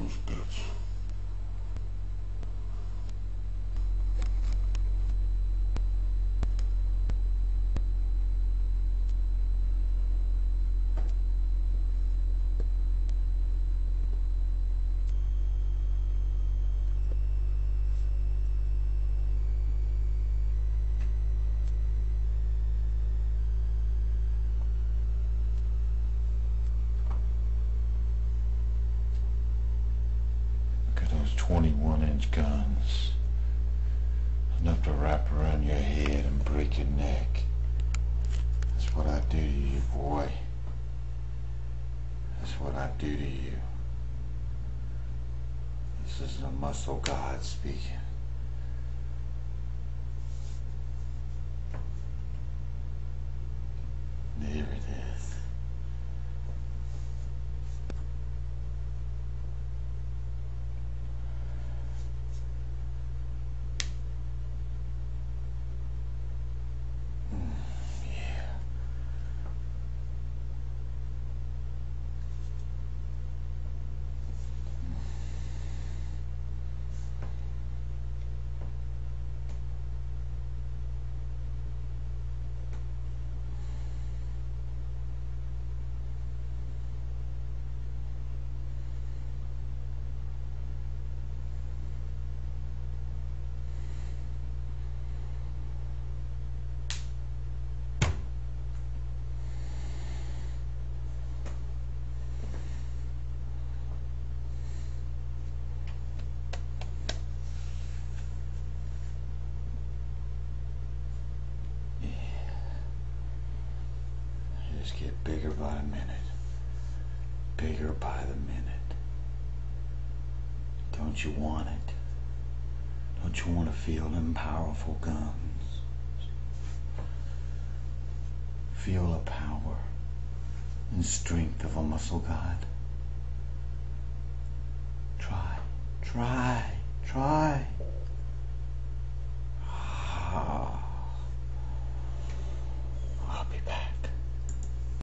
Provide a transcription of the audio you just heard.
those bits. Look at those 21-inch guns. Enough to wrap around your head and break your neck. That's what I do to you, boy. That's what I do to you. This is the muscle god speaking. There it is. Yeah. Just get bigger by the minute. Bigger by the minute. Don't you want it? Don't you want to feel them powerful guns? Feel the power and strength of a muscle god. Try, try, try. I'll be back.